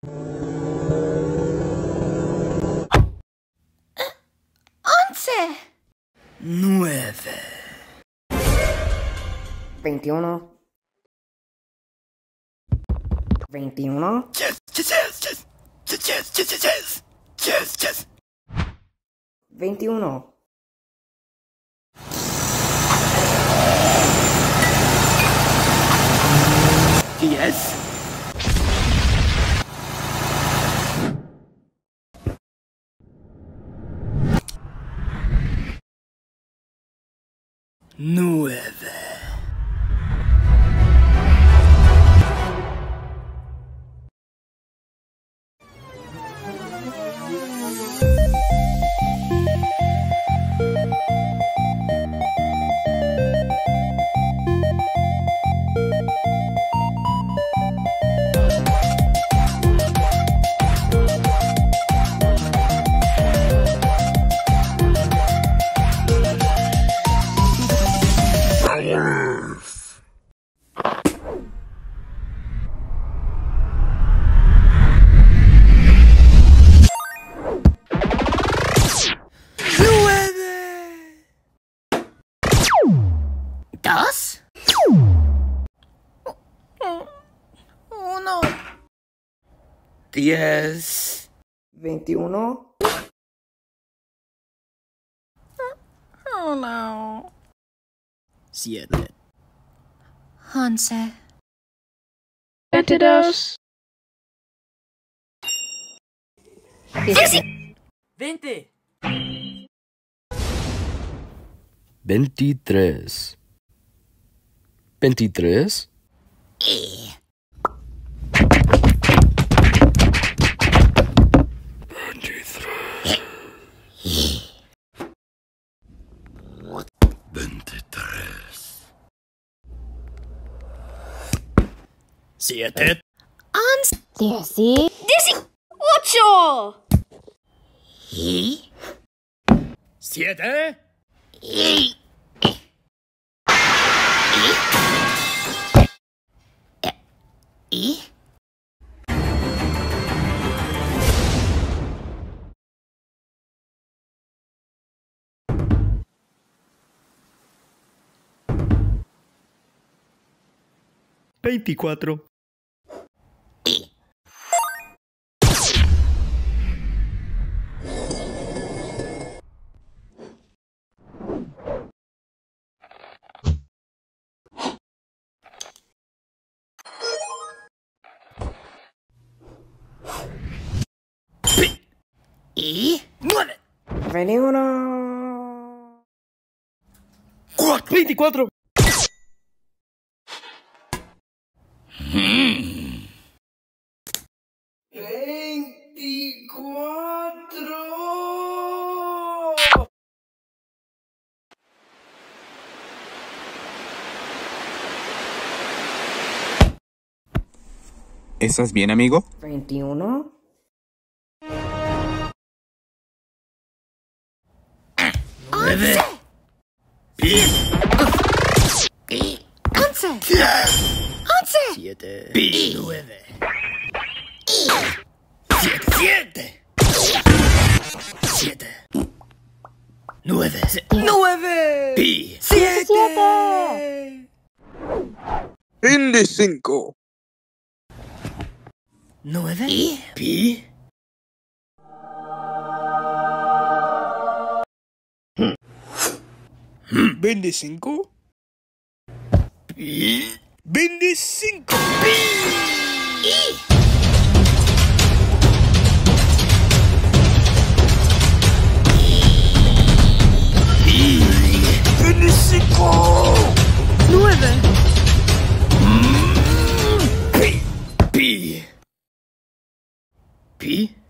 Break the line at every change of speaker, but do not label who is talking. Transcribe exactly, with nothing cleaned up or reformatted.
Once.
Nueve.
Veintiuno. Veintiuno.
Yes, yes, yes, yes, yes, yes, yes, yes, yes, yes.
Veintiuno.
Yes. Nueve.
Dos. Uno.
Diez.
Veintiuno.
Oh no.
Siete.
Once.
Veintidós.
Veinte.
Veintitrés. Veintitrés.
Y.
Veintitrés. Siete.
Once.
Dieci.
Dieciocho.
Y. Siete.
Y. Y.
Veinticuatro.
Y. Y.
Nueve.
Veintiuno.
Cuatro. Veinticuatro. Veinticuatro.
¿Estás bien, amigo?
Veintiuno.
Nueve. Diez.
Y. Once. Once.
Siete. Pi. Nueve. Siete. Siete. Siete. Nueve. Nueve. Pi. Siete.
Veinticinco.
Nueve.
Y.
Pi.
Veinticinco.
Pi.
Veinticinco.
Y.
Veinticinco.
Nueve.
Pi. Pi. Pi.